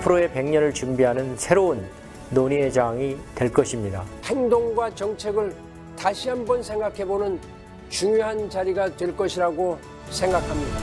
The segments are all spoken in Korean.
앞으로의 100년을 준비하는 새로운 논의의 장이 될 것입니다. 행동과 정책을 다시 한번 생각해보는 중요한 자리가 될 것이라고 생각합니다.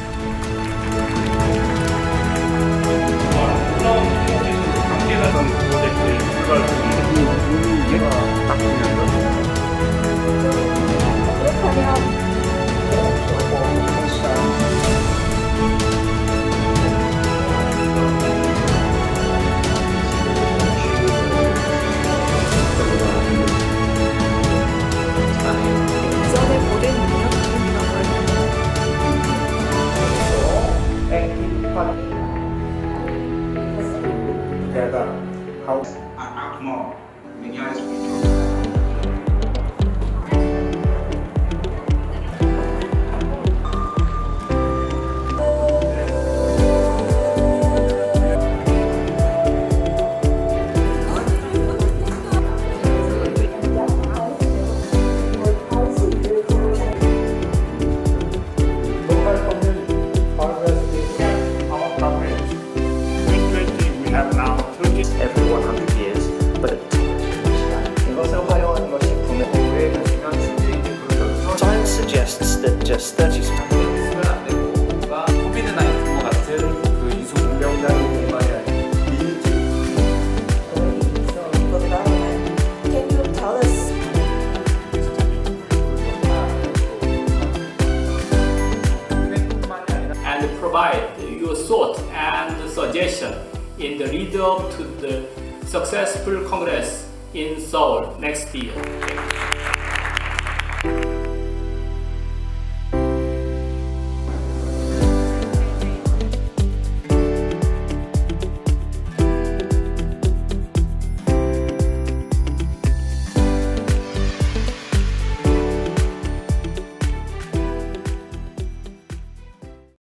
Your thought and suggestion in the lead-up to the successful Congress in Seoul next year.